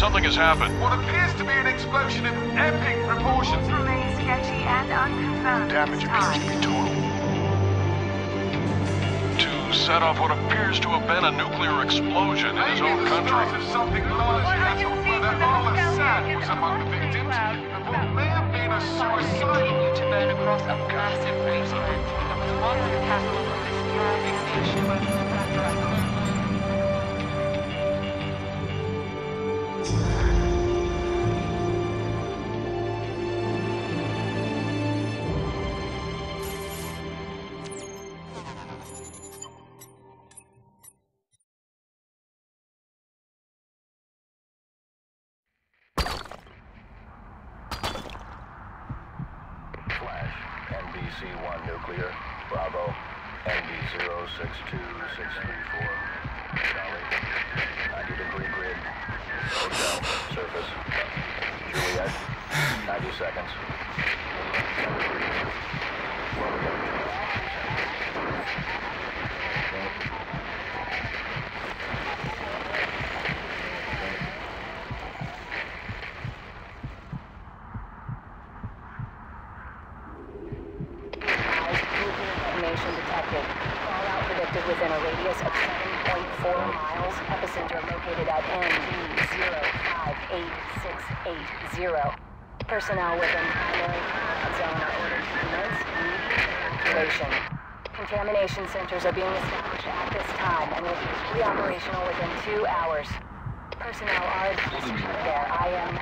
Something has happened. What appears to be an explosion of epic proportions. Remains sketchy and unconfirmed. Damage appears to be total. To set off what appears to have been a nuclear explosion in his own country. Of something larger than whether Al-Assad was among the victims of what may have been a suicide. Continue to burn across a massive wasteland that was once the capital of this thriving nation where the NBC-1 nuclear, Bravo, NB062634, Charlie, 90-degree grid, hotel, surface, Juliet, 90 seconds, 10 degrees. Detected. Fallout predicted within a radius of 7.4 miles. Epicenter located at NB058680. Personnel within primary combat zone are ordered to commence immediate evacuation. Contamination centers are being established at this time and will be operational within 2 hours. Personnel are advised to keep their IM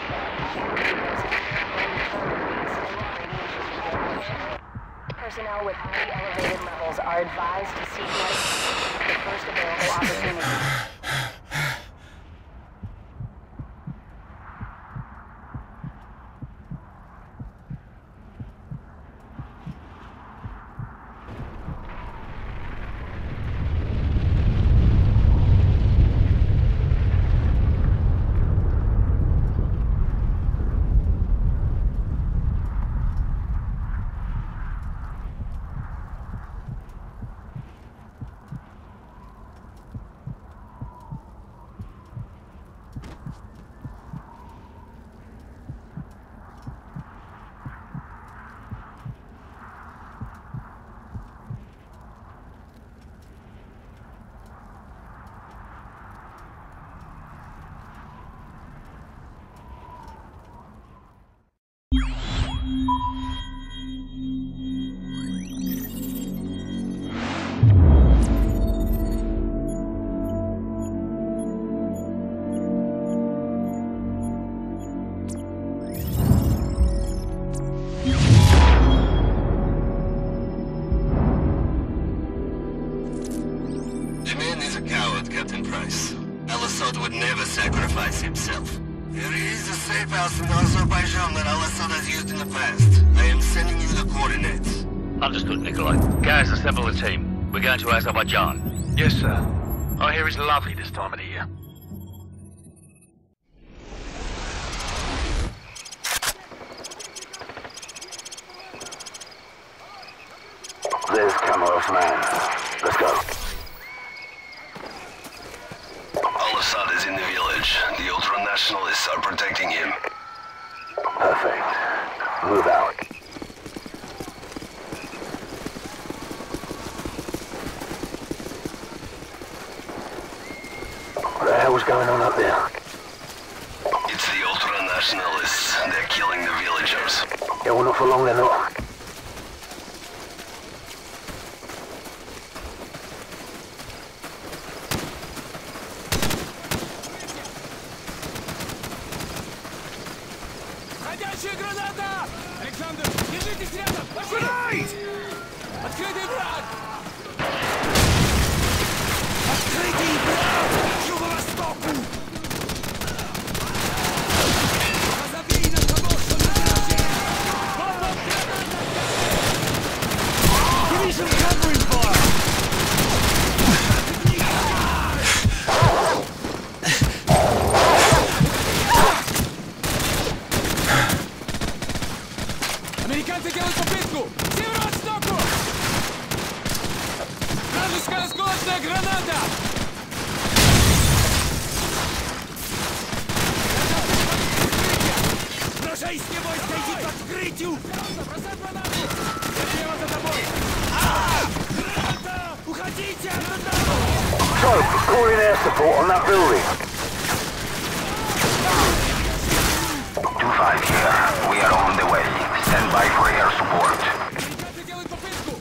Personnel with highly elevated levels are advised to seek medical at the first available opportunity. Captain Price. Al-Assad would never sacrifice himself. There is a safe house in Azerbaijan that Al-Assad has used in the past. I am sending you the coordinates. Understood, Nikolai. Gaz, assemble the team. We're going to Azerbaijan. Yes, sir. I hear it's lovely this time of the year. There's Kamarov, man. Let's go. Al-Assad is in the village. The ultra-nationalists are protecting him. Perfect. Move out. What the hell's going on up there? It's the ultra-nationalists. They're killing the villagers. Yeah, well, not for long, they're not. Горящая граната! Александр, держитесь рядом! Пошли! Открытый враг! Открытый враг! К юго-востоку! Разобей на того, что на границе! Бомба граната! Division covering fire! Американцы делают попытку! К северо-востоку! Вражеская осколочная граната! Российские войска идут к открытию! Бросай гранату! Слева за тобой! Граната! Уходите оттуда! So, calling air support on that building. 2-5 here. We are on the way. Stand by for air support. Ребята делают попытку!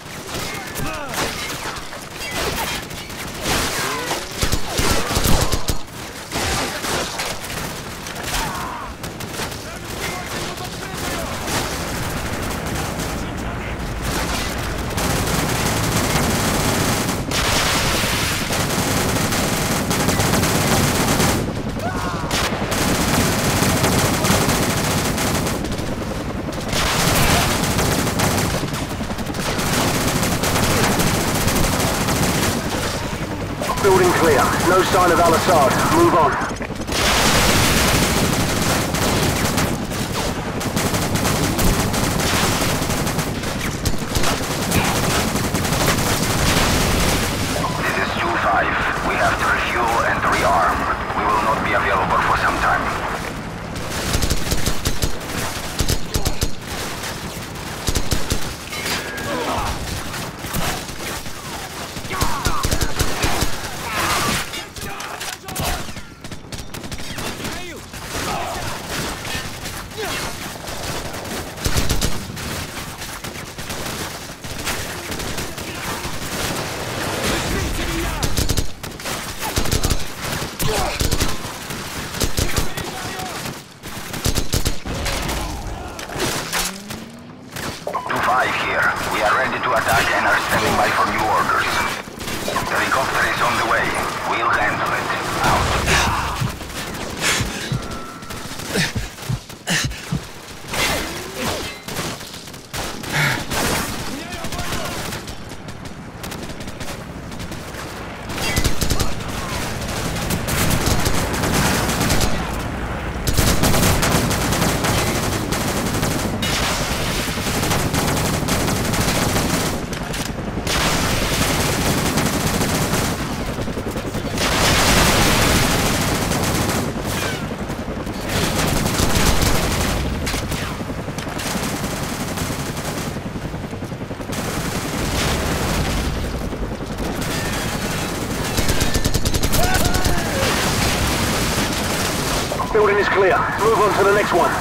Building clear. No sign of Al-Assad. Move on. This is 2-5. We have to refuel and rearm. We will not be available for some time. Прикройте меня! 2-5 here. We are ready to attack and are standing by for new orders. The helicopter is on the way. We'll handle it. Out. Building is clear. Move on to the next one.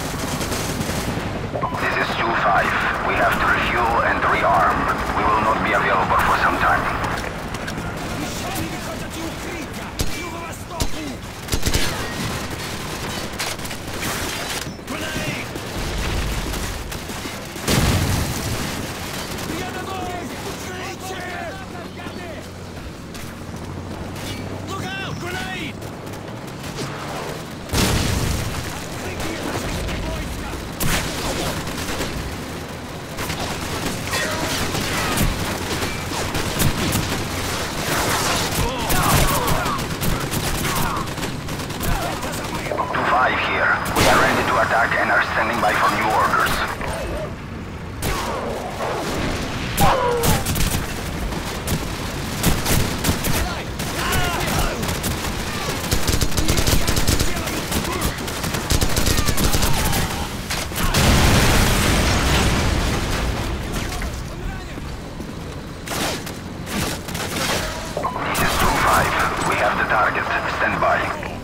This is 2-5. We have to refuel and rearm. We will not be available for some time. Мишени выходят из укрытия! К юго-востоку! Гранаты! Я на ногах! Укрытие! Look out! Grenade! Открытие российские войска! 2-5 here. We are ready to attack and are standing by for new orders. This is 2-5. We have the target. Stand by.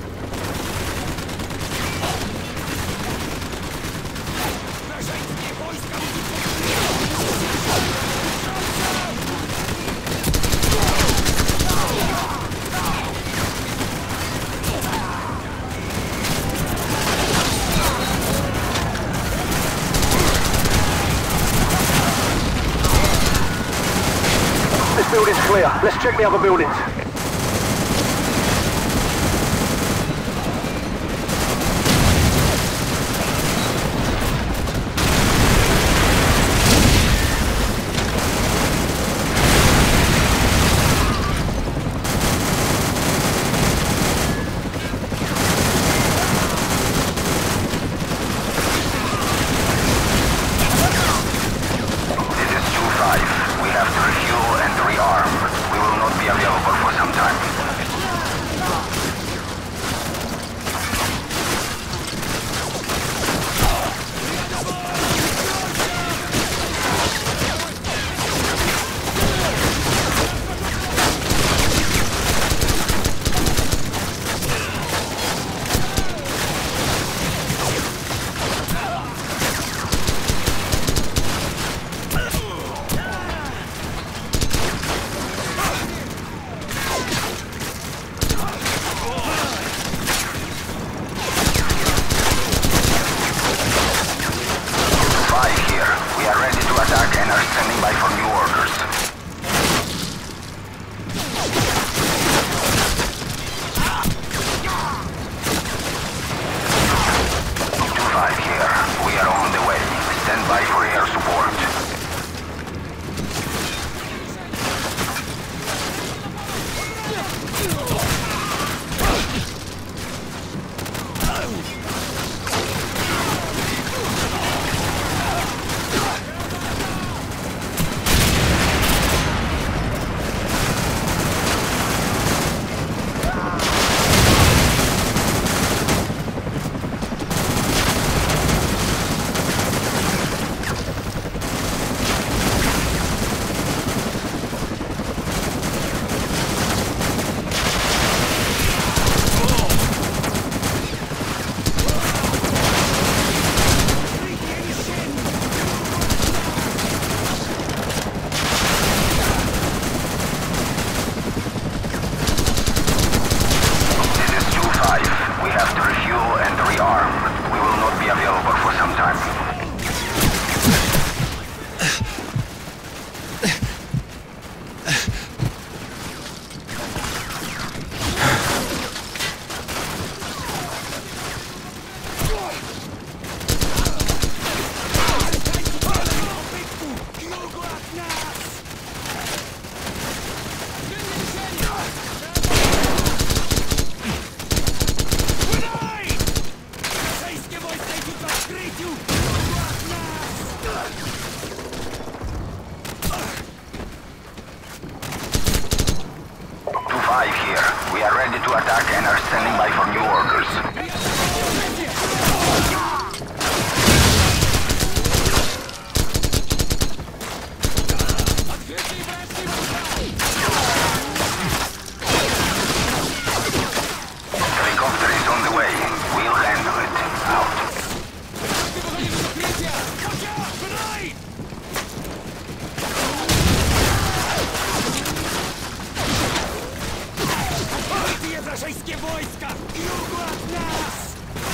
Российские войска! This building's clear. Let's check the other buildings. This is 2-5. We have to refuel and rearm. We will not be available for some 2-5 here. We are ready to attack and are standing by for new orders. Helicopter is on the way. We'll handle it. Out. Rosyjskie wojska! Jugu od nas!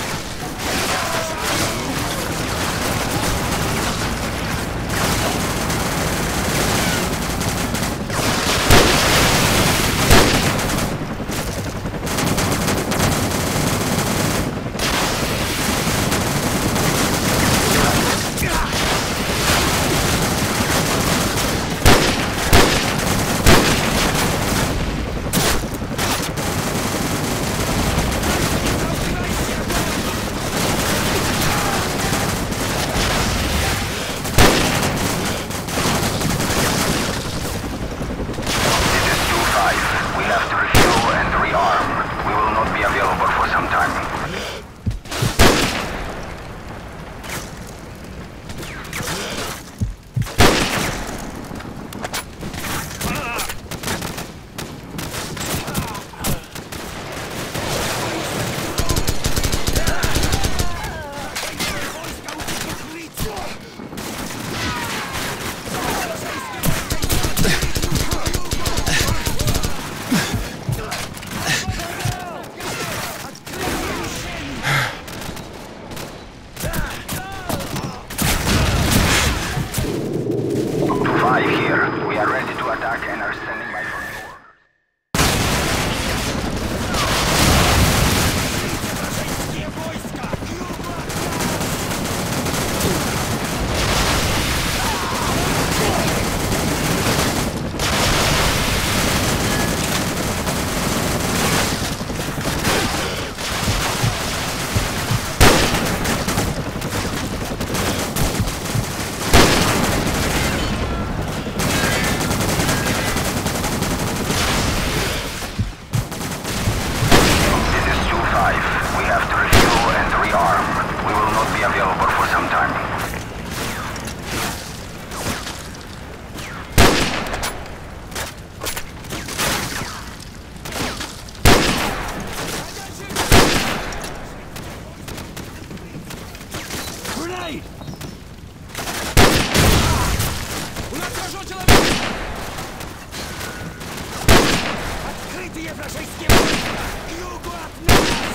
Rosyjskie wojska! Jugu od nas!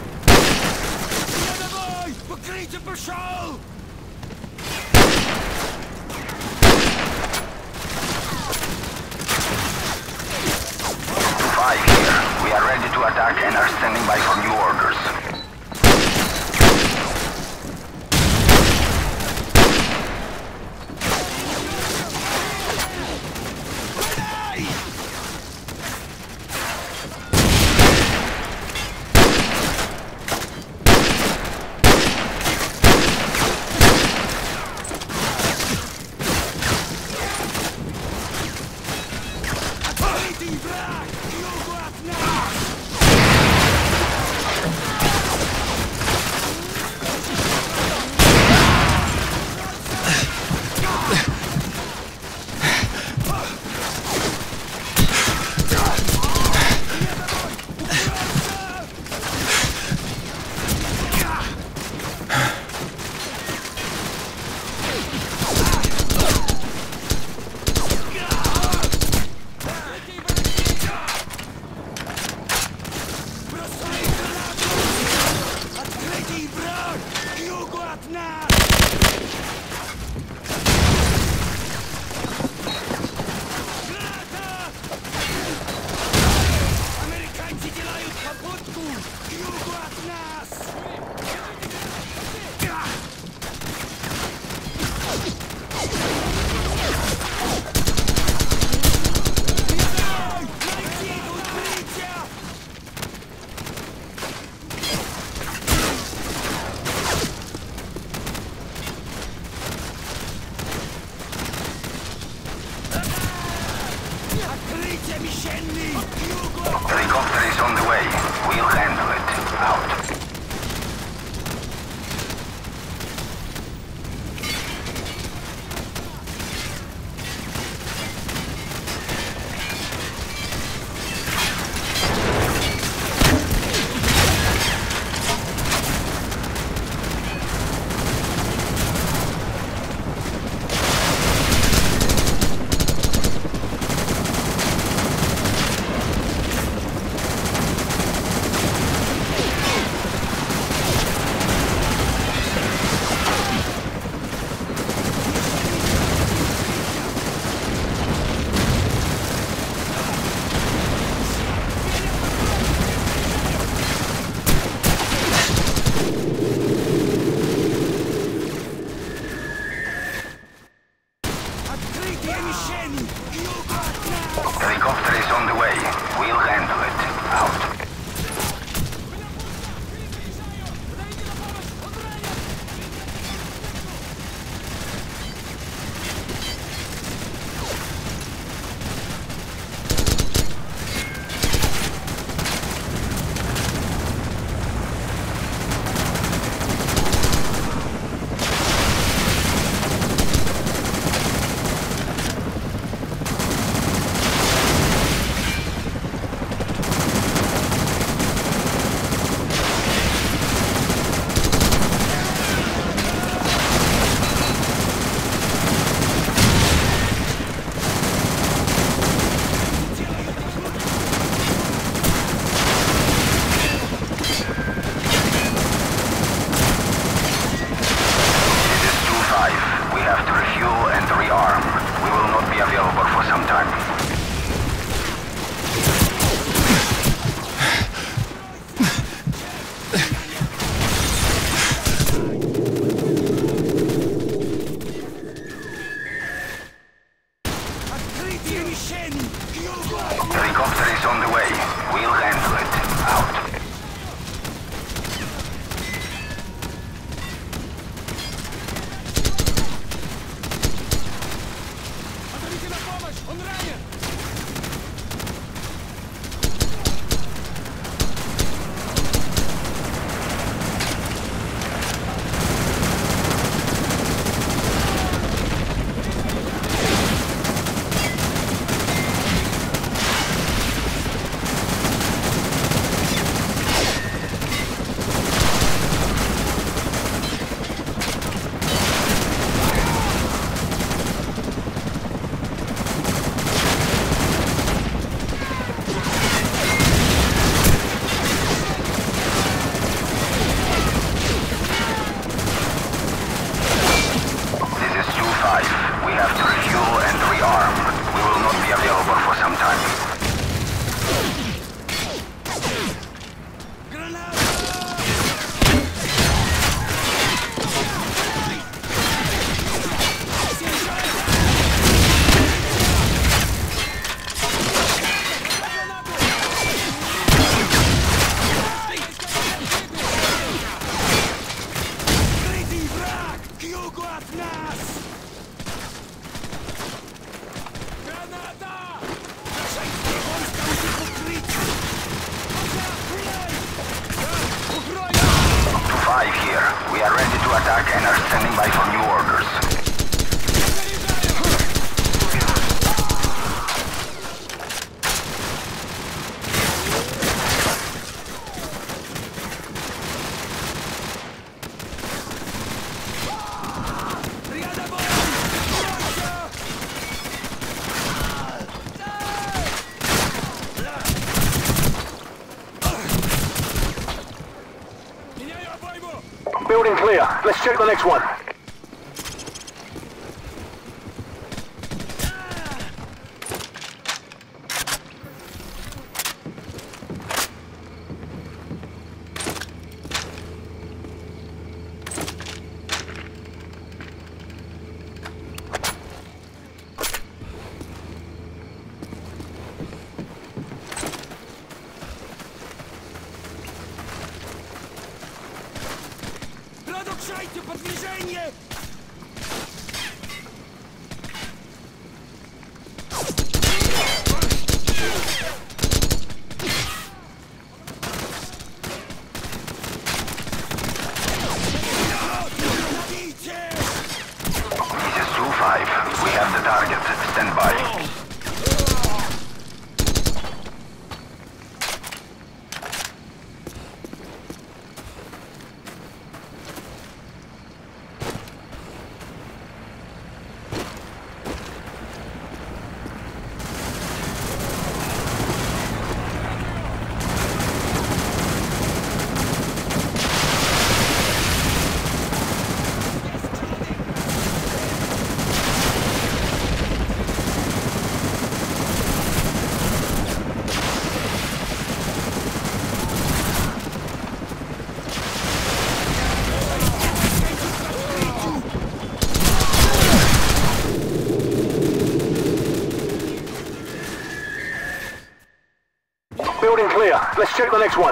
Nie dawaj! Pokryjcie peszol! Five here. We are ready to attack and are standing by for new orders. misienni! Helicopter is on the way. We'll handle it. Out. Helicopter is on the way. We'll handle it. Out. Helicopter is on the way. We'll handle it. Out. We have to refuel and rearm. We will not be available for some time. We are ready to attack and are standing by for new orders. Building clear. Let's check the next one. Продолжайте продвижение! We have the target. Stand by. Building clear. Let's check the next one.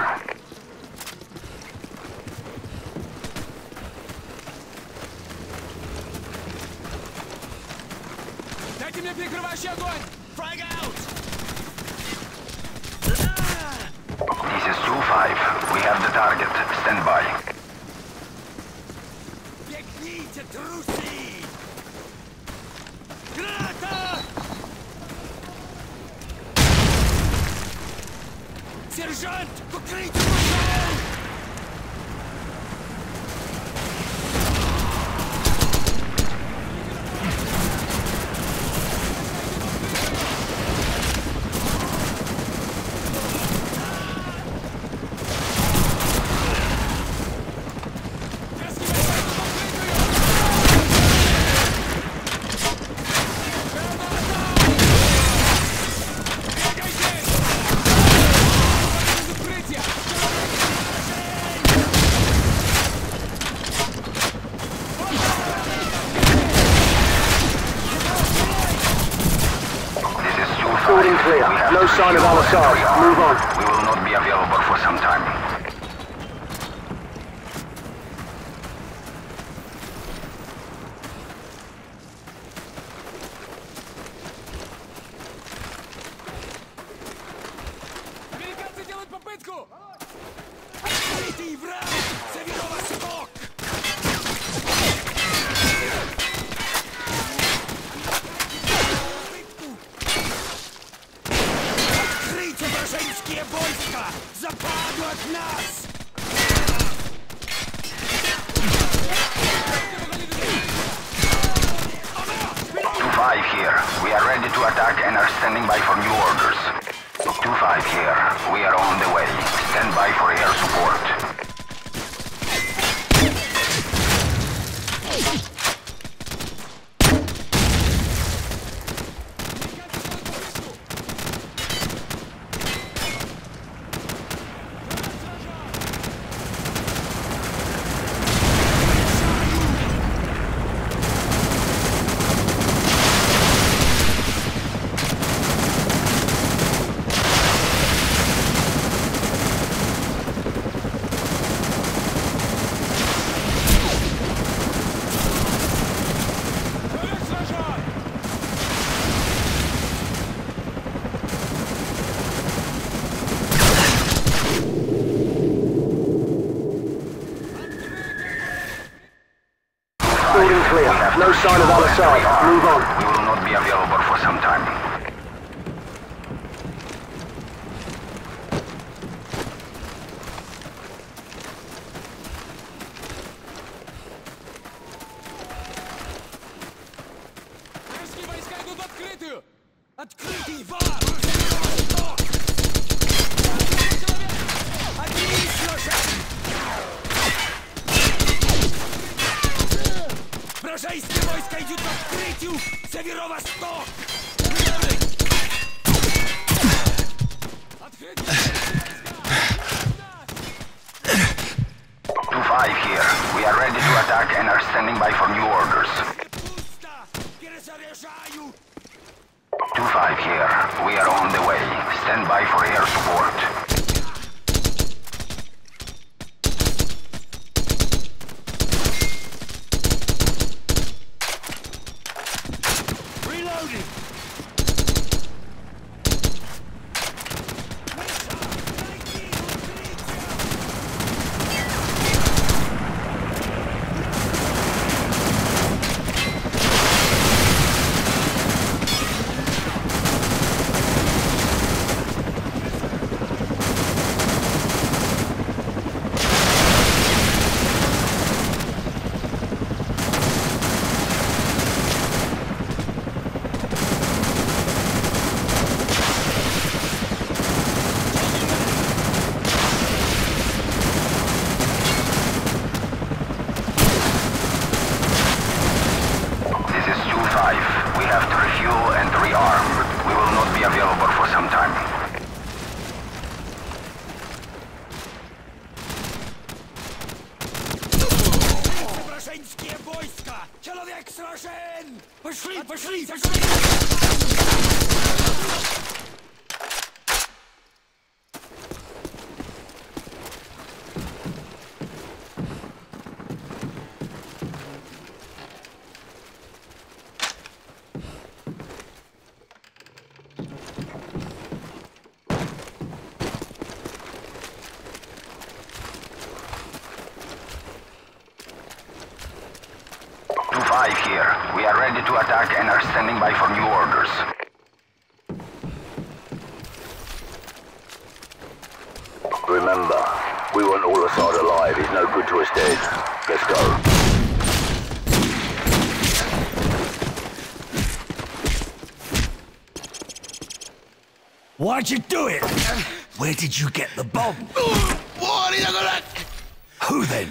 Дайте мне прикрывающий огонь! Frag out! This is 2-5. We have the target. Stand by. Бегните, трусы! Граната! Сержант, покройте пошел! Building clear. No sign of Al-Assad. Move on. We will not be available for some time. Американцы делают попытку! Открытый враг! Северо-восток! Открытие вражеские войска! Западу от нас! 2-5 here. We are ready to attack and are standing by for new orders. 2-5 here. We are on the way. Stand by for air support. Building clear. No sign of Al-Assad. Move on. We will not be available for some time. Вражеские войска идут в открытую! Открытый вар! Северо-восток! Человек! Отлично же! Вражеские войска идут в открытию! Северо-восток! Открытие! 2-5 here. We are ready to attack and are standing by for new orders. Пусто! Перезаряжаю! 2-5 here. We are on the way. Stand by for air support. Reloading! Пошли, пошли! Here. We are ready to attack and are standing by for new orders. Remember, we want all Assad alive. He's no good to us dead. Let's go. Why'd you do it? Where did you get the bomb? Who then?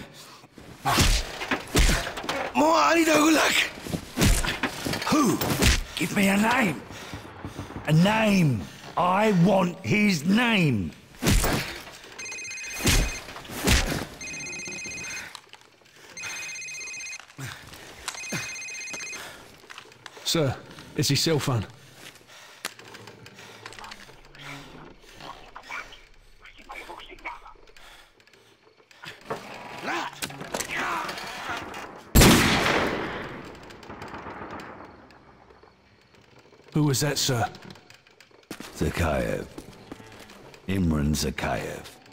Who? Give me a name. A name. I want his name. Sir, it's his cell phone. Who was that, sir? Zakhaev. Imran Zakhaev.